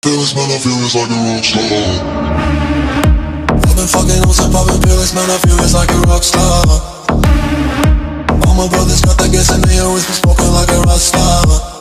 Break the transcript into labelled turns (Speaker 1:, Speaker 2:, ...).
Speaker 1: Fearless man, I feel it's like a rock star.
Speaker 2: I've been fucking on some poppin' fearless man, I feel it's like a rock star. All my brothers got that gas and they always been smoking like a rock star.